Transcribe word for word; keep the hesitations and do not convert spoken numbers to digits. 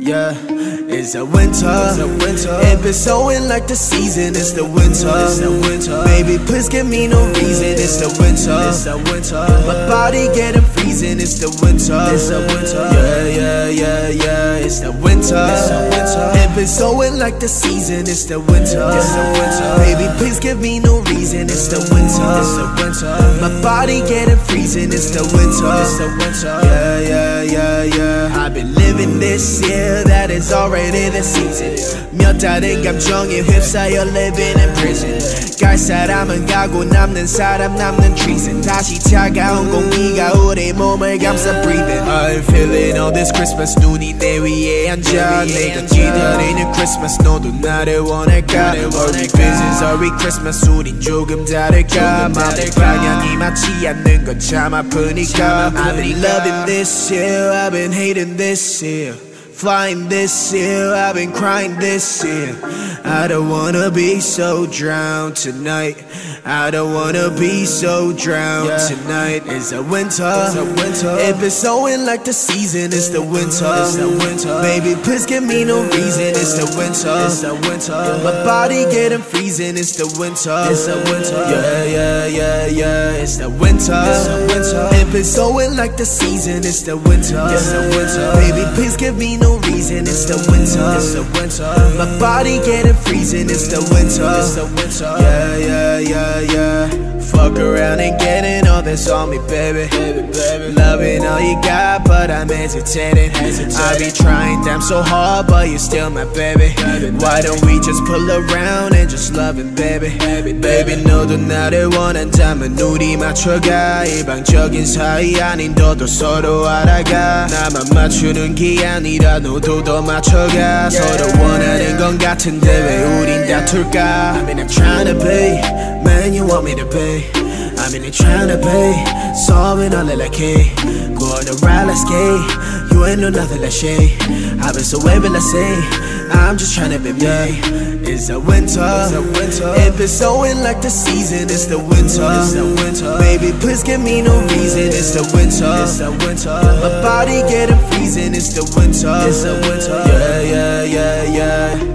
Yeah, it's the winter. It's the winter. It been snowing like the season. It's the winter. It's the winter. Baby, please give me no reason. It's the winter. It's the winter. My body getting freezing. It's the winter. It's the winter. Yeah, yeah, yeah, yeah. It's the winter. It's the winter. It been snowing like the season. It's the winter. It's the winter. Baby, please give me no reason. It's the winter. It's the winter. My body getting freezing. It's the winter. It's the winter. Yeah, yeah, yeah, yeah. I've been living this year that is already the season. 몇 달의 감정에 휩싸여 living in prison. 갈 사람은 가고 남는 사람 남는 treason. 다시 차가운 공기가 우리 몸을 감싸 breathing. I'm feeling all this Christmas. 눈이 내 위에 앉아 내가 기다리는 Christmas. 너도 나를 원할까? Are we busy? Are we Christmas? 우린 조금 다를까? 마음의 방향이 맞지 않는 건 참 아프니까. I've been loving this year. I've been hating this year. Flying this year, I've been crying this year. I don't wanna be so drowned tonight. I don't wanna be so drowned yeah. tonight. It's the winter. It's the winter. It been snowing like the season. It's the winter. It's the winter. Baby, please give me no reason. It's the winter. It's the winter. My body getting freezing. It's the winter. It's the winter. Yeah, yeah, yeah, yeah. It's the winter. It's the winter. It been snowing like the season. It's the winter. It's the winter. Baby, please give me no reason. It's the winter. It's the winter. My body getting freezing. It's the winter. It's the winter. Yeah, yeah, yeah, yeah. Fuck around and getting all this on me, baby. Baby, baby. Loving all you got, but I'm hesitating. hesitating. I be trying damn so hard, but you're still my baby. baby Why don't we just pull around and just love it, baby? Baby, baby. 너도 나를 원한다면 우리 맞춰가. 일방적인 사이 아닌 너도 서로 알아가. 나만 맞추는 게 아니라 너도 더 맞춰가. yeah. 서로 원하는 건 같은데 왜 우린 다툴까? I mean I'm trying to be man you want me to be. I mean I'm trying to be solving all like hey. Going around like skate. You ain't know nothing like shade. I've been so able to say I'm just trying to be me. It's the winter. It's the winter. It been snowing like the season. It's the winter. It's the winter. Baby, please give me no reason. It's the winter. It's the winter. My body getting freezing. It's the winter. It's the winter. Yeah, yeah, yeah, yeah.